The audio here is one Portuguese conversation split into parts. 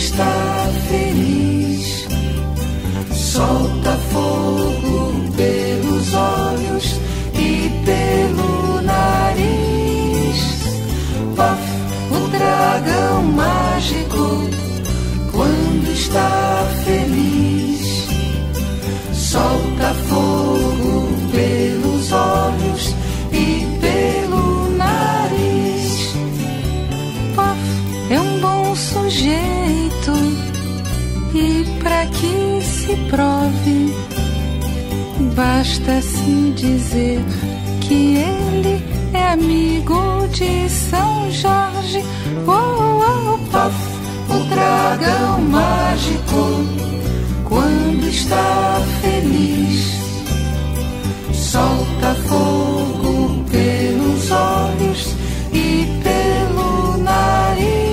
está feliz, solta fogo pelos olhos e pelo nariz. Puff, o dragão mágico, quando está feliz, solta fogo pelos olhos e pelo nariz. Puff é um bom sujeito, e pra que se prove, basta-se dizer que ele é amigo de São Jorge. Puff, o dragão mágico, quando está feliz, solta fogo pelos olhos e pelo nariz.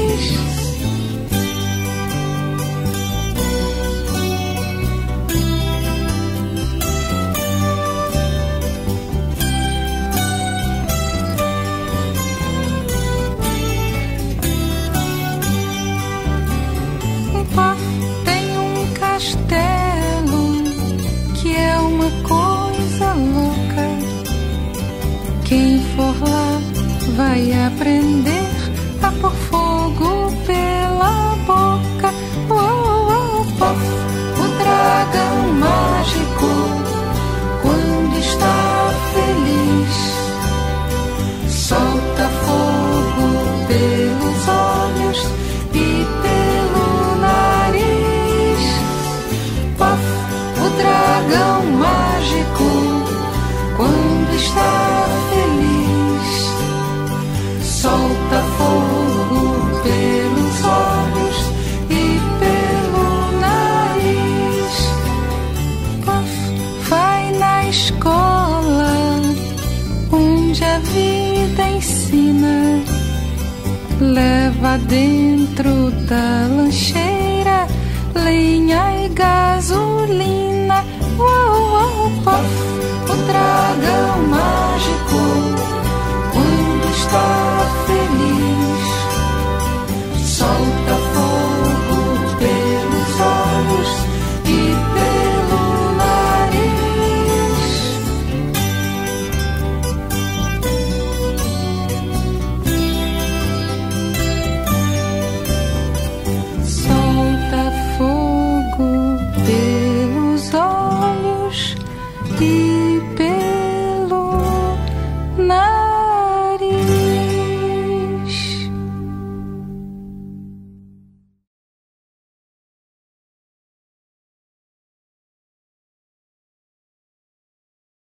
Tem um castelo que é uma coisa louca. Quem for lá vai aprender a pôr fogo pela boca. Puff, o dragão mágico, quando está feliz, solta fogo pelos olhos e pelo nariz. Puff, o dragão mágico, quando está feliz, solta fogo pelos olhos e pelo nariz. Puff vai na escola onde a vida ensina, leva dentro da lancheira lenha e gasolina. Puff, o dragão mágico, quando está feliz, solta fogo pelos olhos e pelo nariz. Solta fogo pelos olhos e